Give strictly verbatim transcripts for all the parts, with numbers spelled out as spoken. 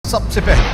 सबसे पहले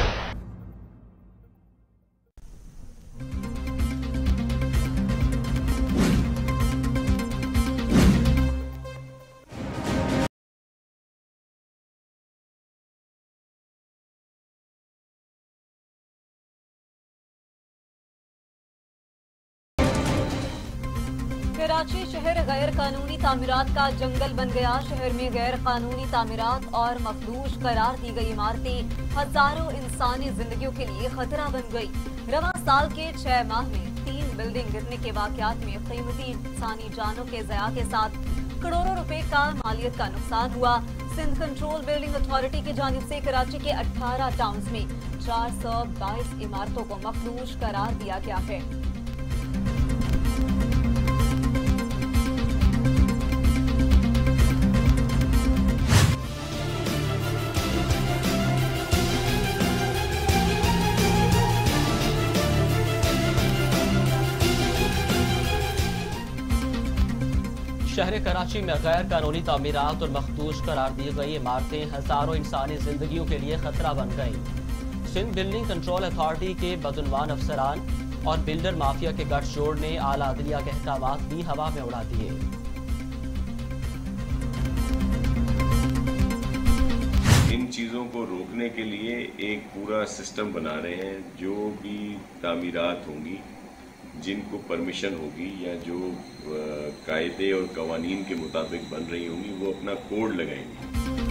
कराची शहर गैर कानूनी तामीरात का जंगल बन गया। शहर में गैर कानूनी तामीरात और मखदूश करार दी गई इमारतें हजारों इंसानी जिंदगियों के लिए खतरा बन गई। रवां साल के छह माह में तीन बिल्डिंग गिरने के वाकयात में कीमती इंसानी जानों के ज़या के साथ करोड़ों रुपए का मालियत का नुकसान हुआ। सिंध कंट्रोल बिल्डिंग अथॉरिटी की जानिब से कराची के अठारह टाउन्स में चार सौ बाईस इमारतों को मखदूश करार दिया गया है। शहर कराची में गैर कानूनी तामीरात और मखदूश करार दी गई इमारतें हजारों इंसानी जिंदगियों के लिए खतरा बन गई। सिंध बिल्डिंग कंट्रोल अथॉरिटी के बदउनवान अफसरान और बिल्डर माफिया के गठजोड़ ने आला अदलिया के अहकामात भी हवा में उड़ा दिए। इन चीज़ों को रोकने के लिए एक पूरा सिस्टम बना रहे हैं। जो भी तामीरात होंगी, जिनको परमिशन होगी या जो कायदे और कवानीन के मुताबिक बन रही होंगी, वो अपना कोड लगाएंगे।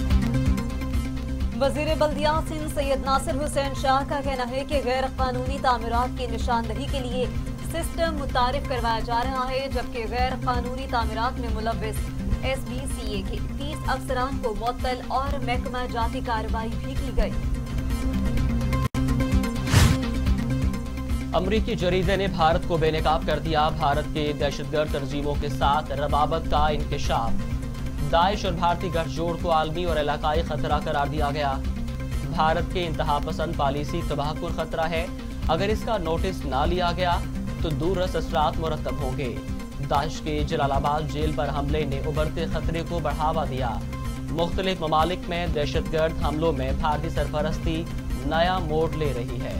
वजीर बल्दिया सिंध सैयद नासिर हुसैन शाह का कहना है कि गैर कानूनी तामीरात की निशानदही के लिए सिस्टम मुतारिफ करवाया जा रहा है, जबकि गैर कानूनी तामीरात में मुलव्विस एस बी सी ए के तीस अफसरान को मुअत्तल और महकमा जाती कार्रवाई भी की गई। अमरीकी जरीदे ने भारत को बेनकाब कर दिया। भारत के दहशतगर्द तंजीमों के साथ रबाबत का इंकशाफ। दाइश और भारतीय गठजोड़ को आलमी और इलाकाई खतरा करार दिया गया। भारत के इंतहा पसंद पॉलिसी तबाहकुन खतरा है। अगर इसका नोटिस ना लिया गया तो दूररस असरात मुरतब होंगे। दाइश के जलालाबाद जेल पर हमले ने उभरते खतरे को बढ़ावा दिया। मुख्तलिफ ममालिक में दहशतगर्द हमलों में भारतीय सरपरस्ती नया मोड़ ले रही है।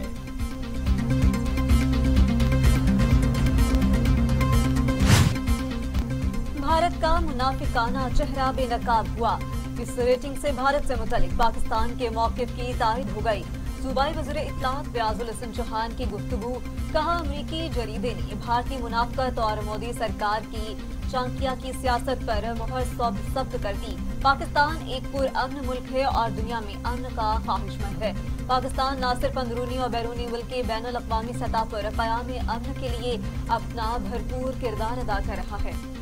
भारत का मुनाफिकाना चेहरा बेनकाब हुआ। इस रेटिंग से भारत से मुतालिक पाकिस्तान के मौकिफ की तारीद हो गई। सूबाई वज़ीर इत्तलात फयाजुल हसन चौहान की गुफ्तगू। कहा, अमरीकी जरीदे ने भारतीय मुनाफकत और मोदी सरकार की चांकिया की सियासत पर मुहर सब्त कर दी। पाकिस्तान एक पुरअमन मुल्क है और दुनिया में अमन का ख्वाहिशमंद है। पाकिस्तान न सिर्फ अंदरूनी और बैरूनी बल्कि बैनुल अक़वामी सतह पर क़याम अमन के लिए अपना भरपूर किरदार अदा कर रहा है।